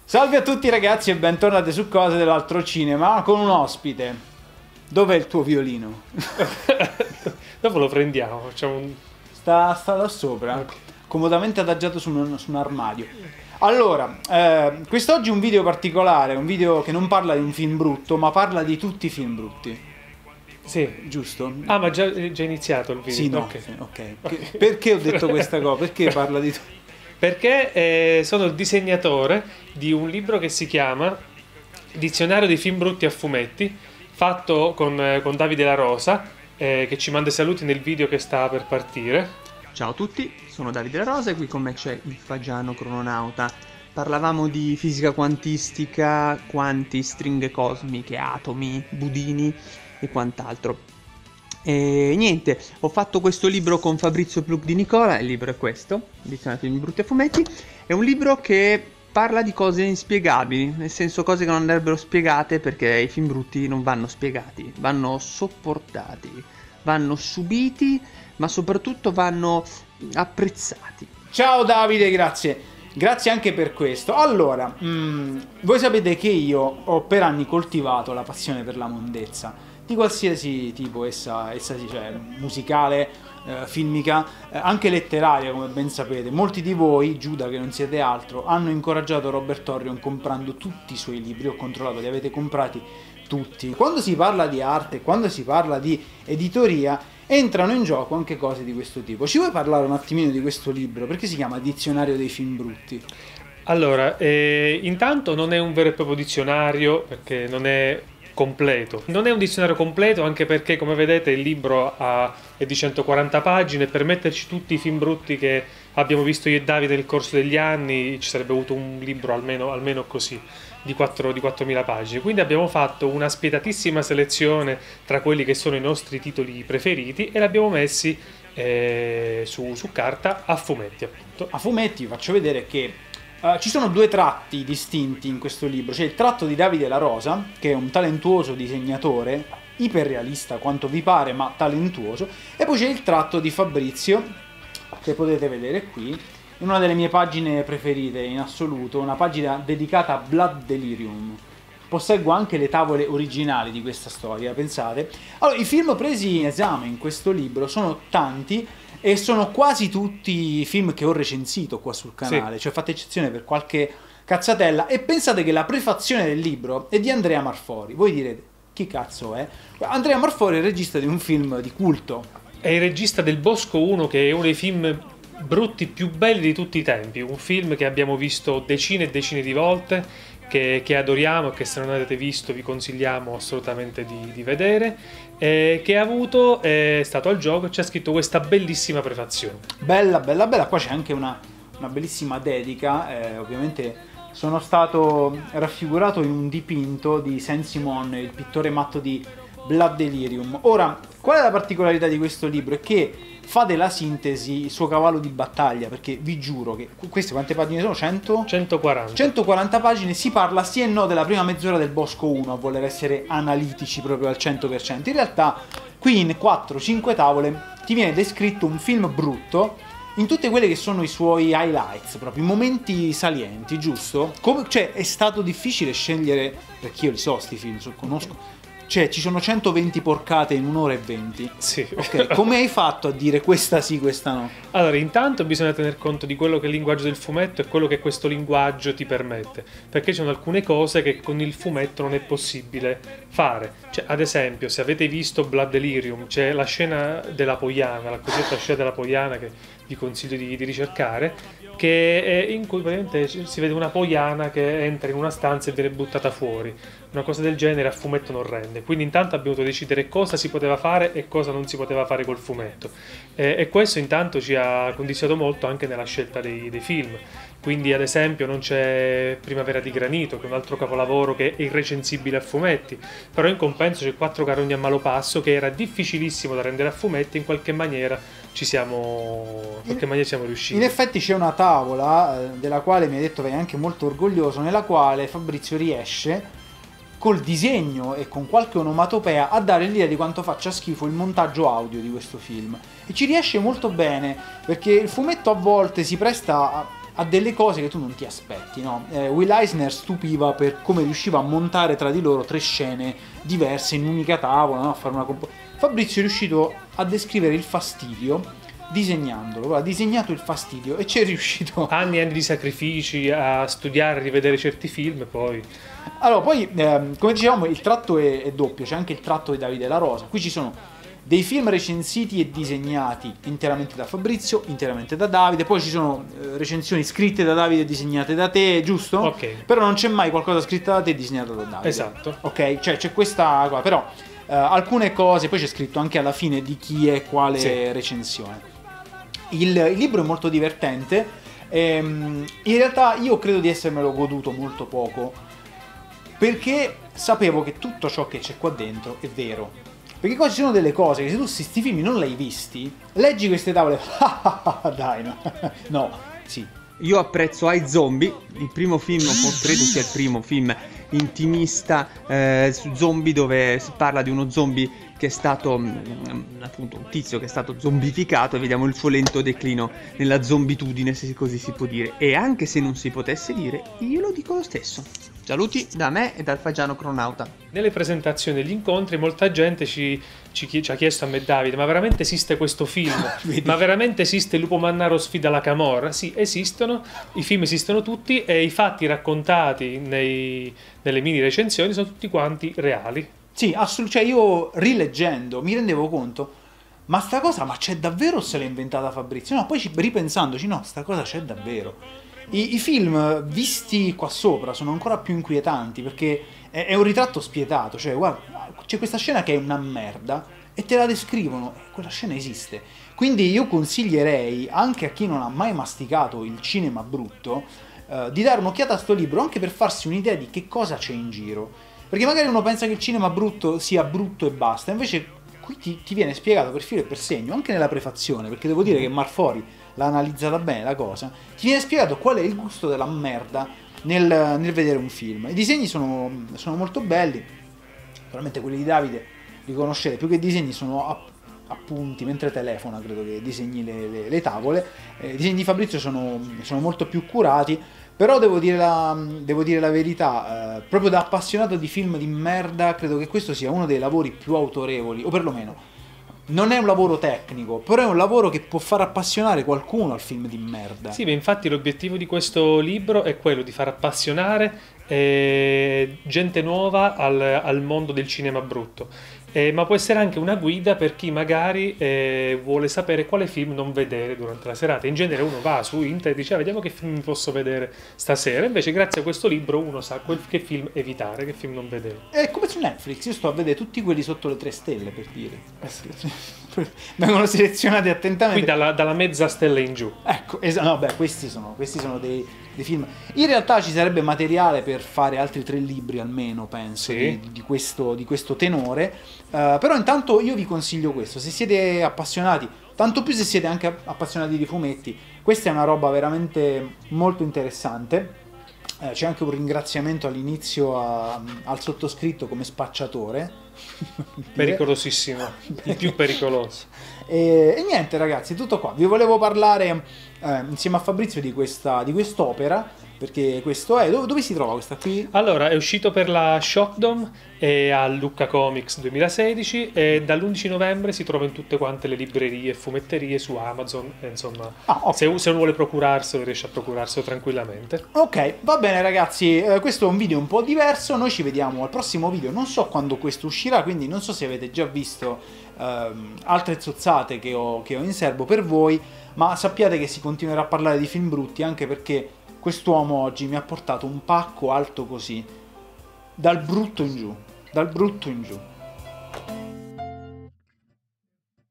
Salve a tutti ragazzi e bentornati su Cose dell'Altro Cinema con un ospite. Dov'è il tuo violino? Dopo lo prendiamo, facciamo un... Sta da sopra, Ok. comodamente adagiato su un armadio. Allora, quest'oggi è un video particolare, un video che non parla di un film brutto, ma parla di tutti i film brutti. Sì. Giusto? Ah, ma già iniziato il video? Sì, no, Ok. sì, ok. Perché ho detto questa cosa? Perché parla di... Perché sono il disegnatore di un libro che si chiama Dizionario dei film brutti a fumetti, fatto con Davide La Rosa, che ci manda i saluti nel video che sta per partire. Ciao a tutti, sono Davide La Rosa e qui con me c'è il Fagiano Crononauta. Parlavamo di fisica quantistica, quanti, stringhe cosmiche, atomi, budini e quant'altro. E niente, ho fatto questo libro con Fabrizio Plug di Nicola, il libro è questo, Dizionario dei brutti a fumetti. È un libro che parla di cose inspiegabili, nel senso cose che non andrebbero spiegate perché i film brutti non vanno spiegati, vanno sopportati, vanno subiti, ma soprattutto vanno apprezzati. Ciao Davide, grazie. Grazie anche per questo. Allora, voi sapete che io ho per anni coltivato la passione per la mondezza, di qualsiasi tipo essa sia, cioè musicale, filmica, anche letteraria, come ben sapete. Molti di voi, Giuda che non siete altro, hanno incoraggiato Robert Orion comprando tutti i suoi libri. Ho controllato, li avete comprati tutti. Quando si parla di arte, quando si parla di editoria, entrano in gioco anche cose di questo tipo. Ci vuoi parlare un attimino di questo libro? Perché si chiama Dizionario dei film brutti? Allora, intanto non è un vero e proprio dizionario perché non è completo. Non è un dizionario completo anche perché, come vedete, il libro è di 140 pagine. Per metterci tutti i film brutti che abbiamo visto io e Davide nel corso degli anni ci sarebbe avuto un libro almeno così, di 4.000 pagine. Quindi abbiamo fatto una spietatissima selezione tra quelli che sono i nostri titoli preferiti e li abbiamo messi su carta a fumetti, appunto. A fumetti vi faccio vedere che ci sono due tratti distinti in questo libro. C'è il tratto di Davide La Rosa, che è un talentuoso disegnatore, iperrealista quanto vi pare, ma talentuoso, e poi c'è il tratto di Fabrizio, che potete vedere qui, in una delle mie pagine preferite in assoluto, una pagina dedicata a Blood Delirium. Posseggo anche le tavole originali di questa storia, pensate. Allora, i film presi in esame in questo libro sono tanti e sono quasi tutti film che ho recensito qua sul canale, Sì. cioè fate eccezione per qualche cazzatella. E pensate che la prefazione del libro è di Andrea Marfori. Voi direte, chi cazzo è? Andrea Marfori è il regista di un film di culto. È il regista del Bosco 1, che è uno dei film brutti più belli di tutti i tempi, un film che abbiamo visto decine e decine di volte, che adoriamo e che se non avete visto vi consigliamo assolutamente di vedere, che ha avuto, è stato al gioco e ci ha scritto questa bellissima prefazione. Bella, bella, bella. Qua c'è anche una bellissima dedica. Ovviamente sono stato raffigurato in un dipinto di Saint-Simon, il pittore matto di Blood Delirium. Ora, qual è la particolarità di questo libro? È che fa della sintesi il suo cavallo di battaglia, perché vi giuro che queste quante pagine sono? 100? 140. 140 pagine, si parla sì e no della prima mezz'ora del Bosco 1, a voler essere analitici proprio al 100%. In realtà qui in 4-5 tavole ti viene descritto un film brutto in tutte quelle che sono i suoi highlights, proprio i momenti salienti, giusto? Cioè è stato difficile scegliere, perché io li so sti film, conosco. Cioè, ci sono 120 porcate in 1 ora e 20. Sì. Ok, come hai fatto a dire questa sì, questa no? Allora, intanto bisogna tener conto di quello che è il linguaggio del fumetto e quello che questo linguaggio ti permette, perché ci sono alcune cose che con il fumetto non è possibile fare. Cioè, ad esempio, se avete visto Blood Delirium, c'è la scena della Poiana, la cosiddetta scena della Poiana, che vi consiglio di ricercare, che è in cui praticamente si vede una Poiana che entra in una stanza e viene buttata fuori. Una cosa del genere a fumetto non rende, quindi intanto abbiamo dovuto decidere cosa si poteva fare e cosa non si poteva fare col fumetto, e questo intanto ci ha condizionato molto anche nella scelta dei film. Quindi ad esempio non c'è Primavera di Granito, che è un altro capolavoro che è irrecensibile a fumetti, però in compenso c'è Quattro carogni a malo passo, che era difficilissimo da rendere a fumetti, in qualche maniera siamo riusciti. In effetti c'è una tavola della quale mi hai detto che sei anche molto orgoglioso, nella quale Fabrizio riesce col disegno e con qualche onomatopea a dare l'idea di quanto faccia schifo il montaggio audio di questo film, e ci riesce molto bene perché il fumetto a volte si presta a delle cose che tu non ti aspetti, no? Will Eisner stupiva per come riusciva a montare tra di loro 3 scene diverse in un'unica tavola, no? A fare una Fabrizio è riuscito a descrivere il fastidio disegnandolo, ha disegnato il fastidio e ci è riuscito. Anni e anni di sacrifici a studiare, a rivedere certi film e poi... Allora, poi, come dicevamo, il tratto è doppio, c'è anche il tratto di Davide La Rosa. Qui ci sono dei film recensiti e disegnati interamente da Fabrizio, interamente da Davide, poi ci sono recensioni scritte da Davide e disegnate da te, giusto? Ok. Però non c'è mai qualcosa scritto da te e disegnato da Davide. Esatto. Ok, cioè c'è questa cosa, però alcune cose, poi c'è scritto anche alla fine di chi è quale recensione. Il libro è molto divertente, in realtà io credo di essermelo goduto molto poco, perché sapevo che tutto ciò che c'è qua dentro è vero. Perché qua ci sono delle cose che se tu sti film non l'hai visti, leggi queste tavole, dai, no, no, sì. Io apprezzo I Zombie, il primo film, credo sia il primo film intimista su zombie, dove si parla di uno zombie che è stato appunto un tizio che è stato zombificato e vediamo il suo lento declino nella zombitudine, se così si può dire. E anche se non si potesse dire, io lo dico lo stesso. Saluti da me e dal Fagiano Cronauta. Nelle presentazioni degli incontri molta gente ci ha chiesto a me, Davide, ma veramente esiste questo film? Ma veramente esiste Lupo Mannaro sfida la Camorra? Sì, esistono, i film esistono tutti e i fatti raccontati nelle mini recensioni sono tutti quanti reali. Sì, assolutamente, cioè io rileggendo mi rendevo conto, ma sta cosa, ma c'è davvero o se l'ha inventata Fabrizio? No, poi ripensandoci, no, sta cosa c'è davvero. I film visti qua sopra sono ancora più inquietanti perché è un ritratto spietato, cioè guarda, c'è questa scena che è una merda e te la descrivono, e quella scena esiste. Quindi io consiglierei anche a chi non ha mai masticato il cinema brutto di dare un'occhiata a sto libro, anche per farsi un'idea di che cosa c'è in giro. Perché magari uno pensa che il cinema brutto sia brutto e basta, invece qui ti viene spiegato per filo e per segno, anche nella prefazione, perché devo dire che Marfori l'ha analizzata bene la cosa, ti viene spiegato qual è il gusto della merda nel vedere un film. I disegni sono molto belli, probabilmente quelli di Davide li conoscete, più che disegni sono appunti, mentre telefona credo che disegni le tavole. I disegni di Fabrizio sono molto più curati, però devo dire la verità, proprio da appassionato di film di merda credo che questo sia uno dei lavori più autorevoli, o perlomeno non è un lavoro tecnico, però è un lavoro che può far appassionare qualcuno al film di merda. Sì, beh, infatti l'obiettivo di questo libro è quello di far appassionare gente nuova al mondo del cinema brutto. Ma può essere anche una guida per chi magari vuole sapere quale film non vedere durante la serata. In genere uno va su internet e dice vediamo che film posso vedere stasera, invece grazie a questo libro uno sa che film evitare, che film non vedere. È come su Netflix, io sto a vedere tutti quelli sotto le 3 stelle, per dire. Vengono selezionati attentamente. Qui dalla mezza stella in giù. Ecco, no, beh, questi sono dei film. In realtà ci sarebbe materiale per fare altri 3 libri almeno, penso, sì, di questo tenore. Però intanto io vi consiglio questo, se siete appassionati, tanto più se siete anche appassionati di fumetti, questa è una roba veramente molto interessante. C'è anche un ringraziamento all'inizio al sottoscritto come spacciatore. Pericolosissimo, il più pericoloso. E niente ragazzi, tutto qua. Vi volevo parlare insieme a Fabrizio di quest'opera, perché questo è... Dove si trova questa qui? Allora, è uscito per la Shockdom e a Lucca Comics 2016 e dall'11 novembre si trova in tutte quante le librerie e fumetterie, su Amazon, insomma, okay. Se uno vuole procurarselo riesce a procurarselo tranquillamente. Ok, va bene ragazzi, questo è un video un po' diverso, noi ci vediamo al prossimo video, non so quando questo uscirà, quindi non so se avete già visto altre zozzate che ho in serbo per voi, ma sappiate che si continuerà a parlare di film brutti, anche perché quest'uomo oggi mi ha portato un pacco alto così, dal brutto in giù.